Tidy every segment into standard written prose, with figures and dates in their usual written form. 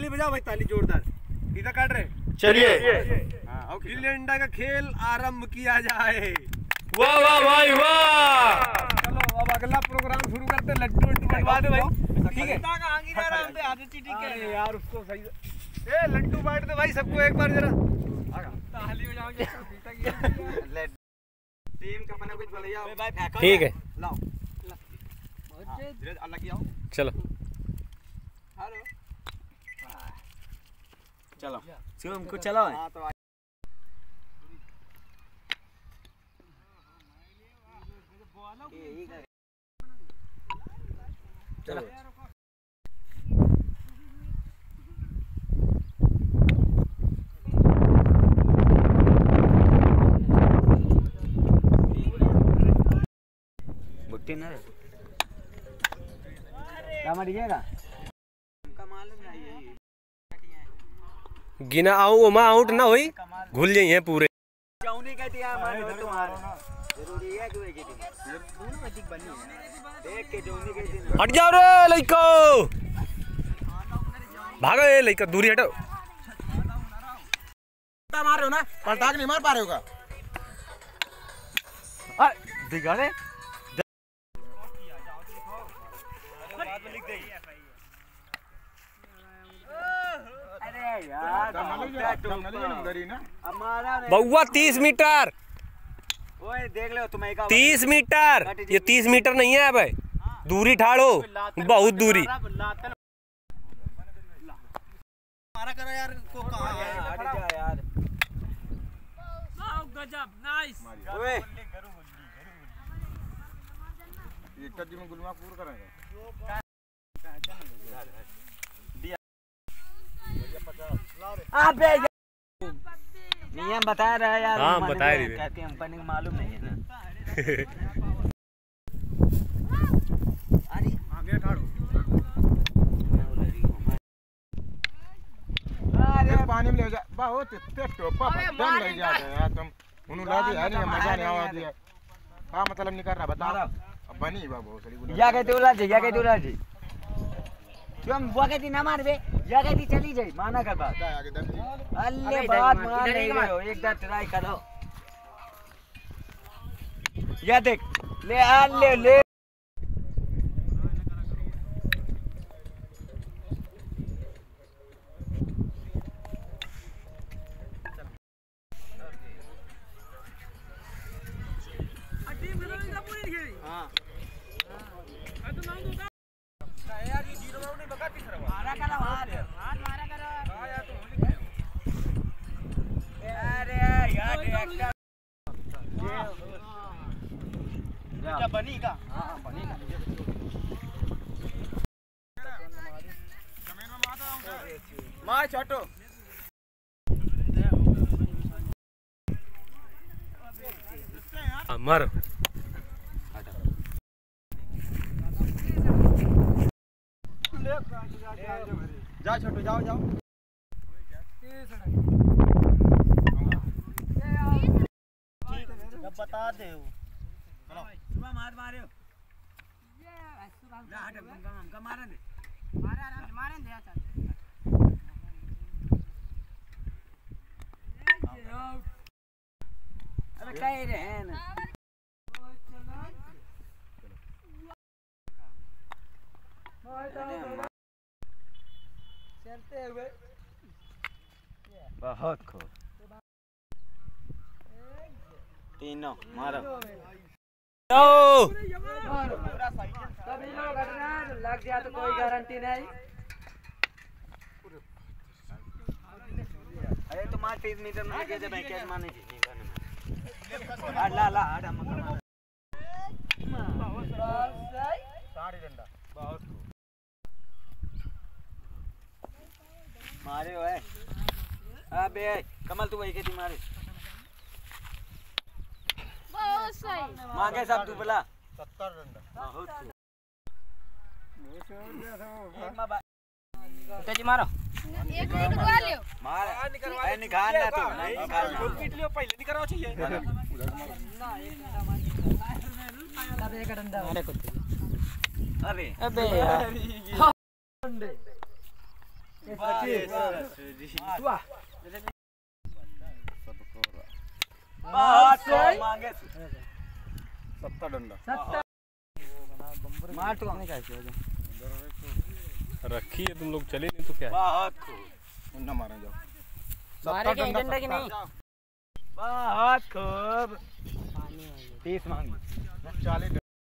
ताली बजाओ भाई, ताली जोरदार। इधर काट रहे, चलिए गिल्ली डंडा का खेल आरंभ किया जाए। वाह वाह भाई वाह। चलो अब अगला प्रोग्राम शुरू करते हैं। लड्डू बंटवा दे भाई, ठीक है यार, उसको सही ए लड्डू बांट दे भाई सबको एक बार जरा। ताली बजाओगे टीम का बना कुछ बोले जाओ भाई, ठीक है लाओ अलग ही आओ। चलो हेलो चलो शिवम को चलो। हां तो चलो बुट्टी ना गिना आऊं ओमा आउट ना होई, घुल जाइए पूरे। चौनी कहती है मान लो तुम्हारा जरूरी है कि वेगी दोनों अधिक बनी है। देख के चौनी कहती है हट जाओ रे लइको, भागो ए लइका, दूरी हटो। मार रहे हो ना, पलटा के नहीं मार पा रहे हो का? दिखा रे बउआ 30 मीटर। ओए देख लो तुम्हें 30 मीटर, ये 30 मीटर नहीं है भाई, दूरी ठाड़ो, बहुत दूरी। मारा करो यार को, कहां है यार। गजब नाइस। ओए ये कद्दी में गुलमा पूरा करेगा। अबे नियम बता रहा है यार। हाँ बता रही है, कहते हैं कंपनी को मालूम नहीं है ना। अरे आगे ठाड़ो। अरे पानी में ले जा बहुत इतने टोपा दम लग जाता है यार। तुम उन्होंने ला दिया नहीं, मजा नहीं आवा दिया। हां मतलब नहीं कर रहा, बता रहा अब बनी बाबू सही बोला। या कहते उला जी, या कहते उला जी। तुम बुआ कहती ना मार बे, या कहती चली जाई, माना कर बात। आगे दम अल्ले बात मान नहीं रहे हो, एक बार ट्राई करो। या देख ले अल्ले ले बनी का। हां बनी का। जमीन में मार छोटो। अमर जा छोटो, जाओ जाओ। जब बता दे सुबह मारे हो हट हम मारन दे अरे कह रहे हैं ना। चलते हुए बहुत खूब। तीनों मारो सभी लोग लग गया तो कोई गारंटी नहीं। अरे तुम्हारे 30 मीटर में लगे जब कैसे माने जी ला ला हम साड़ी डंडा बहुत मारे हुए। अबे कमल तू वही खेती मारे बहुत सही। मांगे सब तू बोला 70 डंडा बहुत तेजी मारो। एक निकलवा लियो। मार निकालना तो नहीं निकालना पीट लियो पहले निकलवा चाहिए ना एक डंडा अरे कुत्ते। अबे अबे यार मांगे 70 डंडा मार तो हमने क्या रखी है तुम लोग चले नहीं तो क्या है? बहुत ना मारा जाओ मारे के डंडा की नहीं बहुत खूब 30 मांगी 40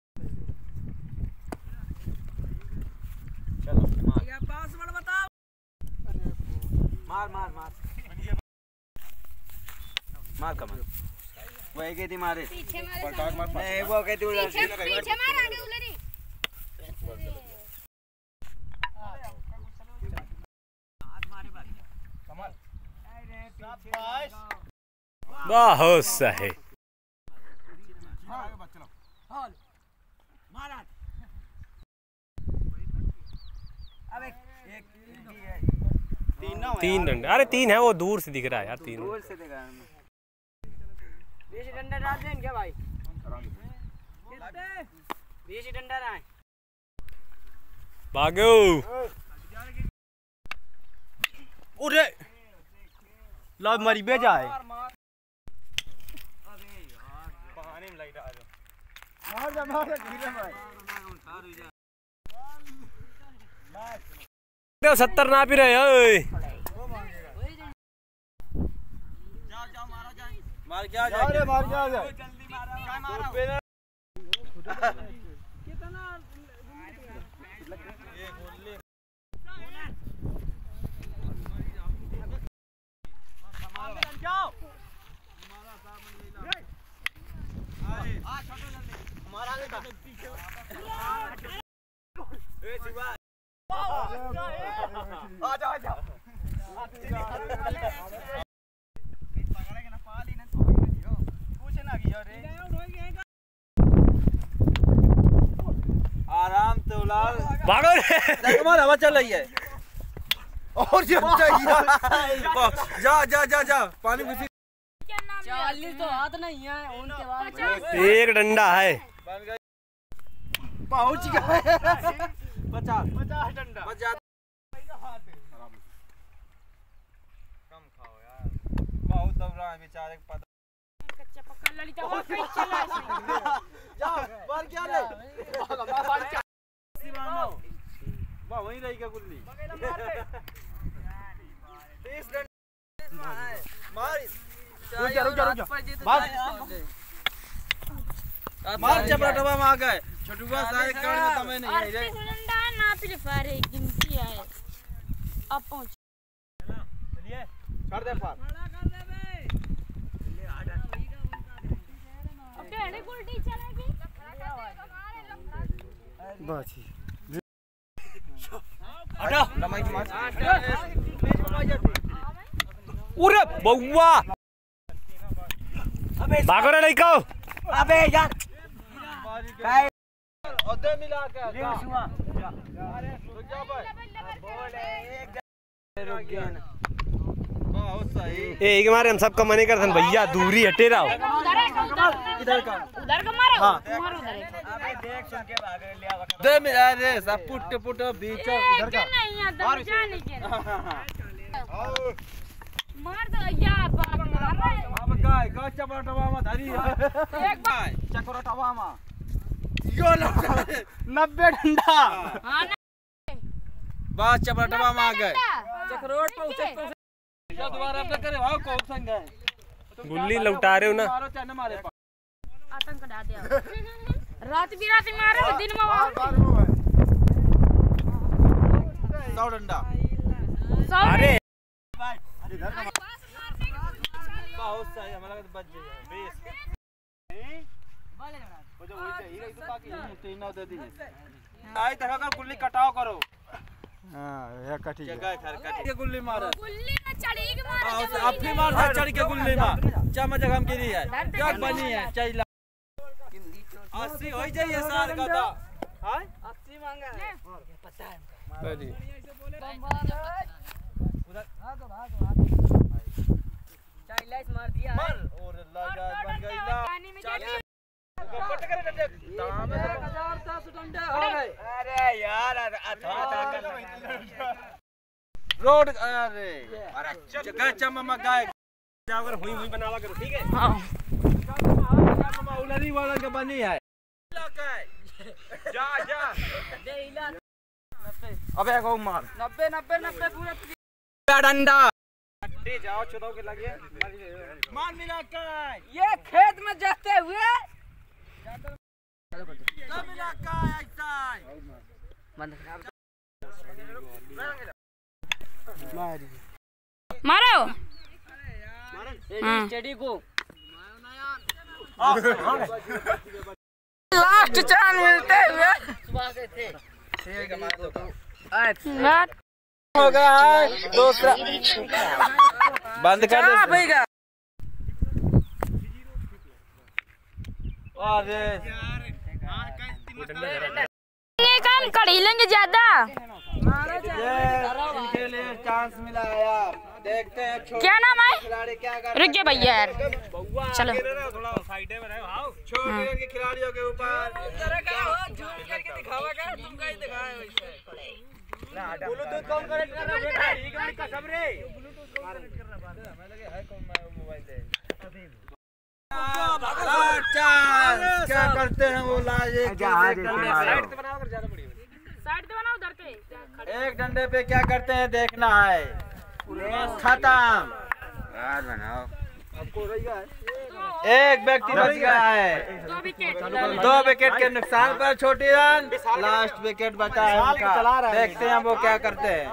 चलो पासवर्ड बताओ मार मार मार मार कमल वो एक ही थी मारे पीछे मारे पटाख मार नहीं वो कहती उधर पीछे मार आगे उलरी बहुत सही। तीन डंडे, अरे तीन है, वो दूर से दिख रहा है यार, तीन दूर से देखा हमने। 20 डंडा डाल दें क्या भाई? 20 डंडा रहा है। भागो। उरे लाभ मरी बेजा है। पानी में लाइट आ जाओ मार जा धीरे भाई 70 ना भी रहे ओए। मार क्या जा रे मार क्या जाए जल्दी मारा क्या मारा कितना ये गोली जाओ आ छोटो जल्दी हमारा आगे का पीछे ए शिवा आ जा आराम तो लाल भागो रे। तुम्हारा हवा चल रही है और जा पानी घुसी 40 तो हाथ नहीं है उनके बाद एक डंडा है। पहुंच गए 50 डंडा 50 कम खाओ यार बहुत दब रहा है बेचारे को पता कच्चा पक्का ललिता वो कहीं चला जा मार क्या ले वाह वहीं रही क्या गुल्ली 30 डंडा मार रुक जा मार चपड़ा डब्बा में आ गए छोटुआ सारे कांड में तमे नहीं है रे डंडा ना फिर फारे गिनती है अब पहुंच चलिए छोड़ दे फार अबे गुल्टी चलेगी बस हटा उरे बउआ भागो रे लइको। अबे यार काय ओदे मिला के जा रुक जा भाई बोले एक रुक गया ना बहुत सही एक मारे हम सबका मने करथन भैया दूरी हटे रहो। इधर का मारो हां मारो उधर अबे देख सुन के भाग लिया दे मिला रे सब पुट बीच इधर का नहीं है दम जाने के मार दो या बाप मार रहे अब गाय गाय चपड़ा डब्बा में धरी एक बार चक्कर डब्बा में यो 90 डंडा हां बस चपड़ा डब्बा में आ गए चक्रोट पहुंचे क्या दोबारा अपने करे भाव कौन संग है गुल्ली लौटा रहे हो ना। मारो चाहे मारे आतंक डाल दिया रात बिरात मारो दिन में 100 डंडा अरे बहुत सही हमारा तो बच जाए 20 वो जो वही चाहिए तो बाकी तीन दे दी आई तरह का गुल्ली कटाव करो हां ये कटी जगह खर कटी ये गुल्ली मारो गुल्ली में चढ़ी के मारो अपनी मार चढ़ के गुल्ली मार चम जगह गिरी है क्या बनी है चाहिए 80 हो जाइए सार का था हां 80 मांगा है पता है बड़ी उधर चाइलाइस मार दिया है और लगा बन गई ना कट कर दे दाम 1010 डंडा हो गए अरे यार अथवा रोड अरे जगह चममा गाय जाकर हुई हुई बनावा करो ठीक है। हाँ चममा उलरी वाला के बनी है। जा जा अबे को मार 90 पूरा डंडा जाओ चौदह के लगे मान मिला काय ये खेत में जाते हुए सब मिला काय ऐसा मारो स्टडी को लास्ट चांद मिलते हुए बात हो गया है दूसरा बंद कर दे भैया अरे ये काम कर ही लेंगे ज्यादा ये इनके लिए चांस मिला है यार देखते हैं क्या नाम है खिलाड़ी क्या कर रुक गए भैया यार चलो थोड़ा साइड में रहो आओ छोटे के खिलाड़ियों के ऊपर ब्लूटूथ कौन कनेक्ट कर रहा है बेटा ये गाड़ी का सब रे क्या करते हैं वो लाजे साइड से बनाओ कर ज्यादा बढ़िया साइड पे बनाओ उधर पे एक डंडे पे क्या करते हैं देखना है खत्म यार बनाओ एक व्यक्ति बच गया है 2 विकेट 2 विकेट के नुकसान पर छोटी रन लास्ट विकेट बचा है उनका देखते हैं वो क्या करते हैं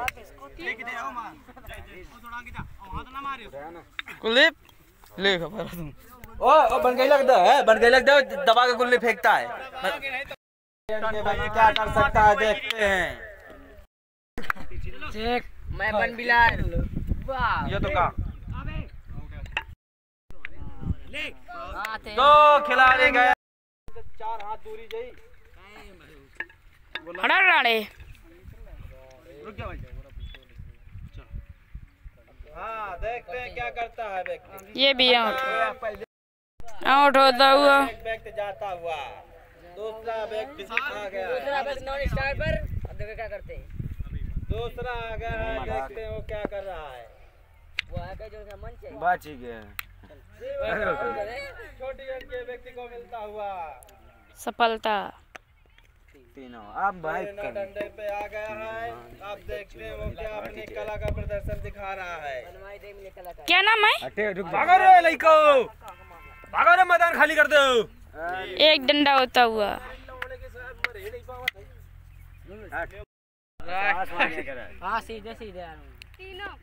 कुलिप ले खबर तुम ओ बन गई लगता है दबा के गुल्ली फेंकता है क्या कर सकता है देखते हैं चेक मैं बन बिलाल ये तो का आते 2 खिलाड़ी गए 4 हाथ दूरी जाई खड़ा राणे रुक जा भाई हाँ देखते हैं क्या करता है व्यक्ति ये भी आउट होता हुआ एक व्यक्ति जाता हुआ दूसरा व्यक्ति आ गया नॉन स्टार पर अब देखो क्या करते हैं दूसरा आ गया है देखते हैं वो क्या कर रहा है वो आके जो सा मंच है बच ही गया छोटी रन के व्यक्ति को मिलता हुआ सफलता तीनों अब भाई डंडे पे आ गया है अब देखते हैं वो क्या अपनी कला का प्रदर्शन दिखा रहा है क्या नाम है भागो रे लइको भागो रे मैदान खाली कर दो एक डंडा होता हुआ हाँ सीधे सीधे तीनों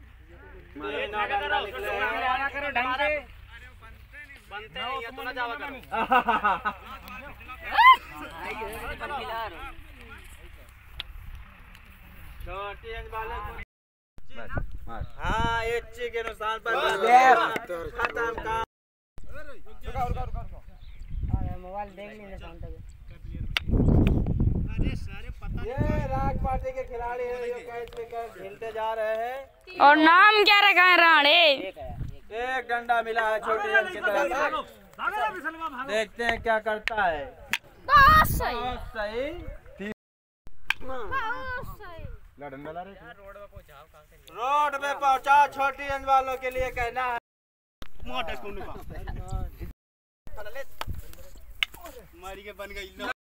हाँ एच के नुकसान पर खत्म काम मोबाइल देख लेने ये राग पार्टी के खिलाड़ी हैं जो कैच पे खेलते जा रहे हैं और नाम क्या रखा है राणे एक डंडा मिला है छोटी रन की तरफ से देखते हैं क्या करता है बहुत सही बहुत सही रोड पे पहुंचा छोटी रन वालों के लिए कहना है मारी के बन गई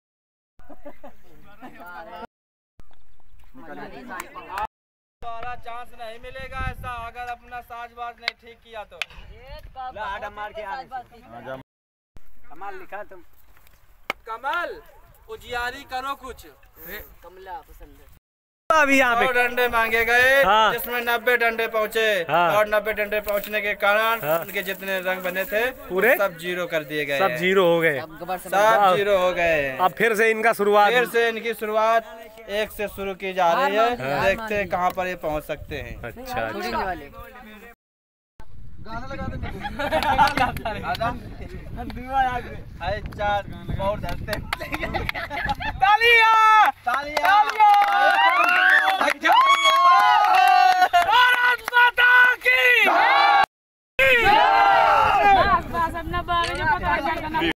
दोबारा चांस नहीं मिलेगा ऐसा अगर अपना साजबाज नहीं ठीक किया तो मार के कमाल लिखा तुम कमल उजियारी करो कुछ कमला पसंद है अभी यहाँ पे डंडे मांगे गए हाँ। जिसमें 90 डंडे पहुँचे हाँ। और 90 डंडे पहुँचने के कारण हाँ। उनके जितने रंग बने थे पूरे सब जीरो कर दिए गए सब जीरो हो गए सब जीरो हो गए अब फिर से इनका शुरुआत फिर से इनकी शुरुआत 1 से शुरू की जा रही है देखते हैं कहाँ पर ये पहुँच सकते हैं अच्छा गाना लगा दे चार और धरते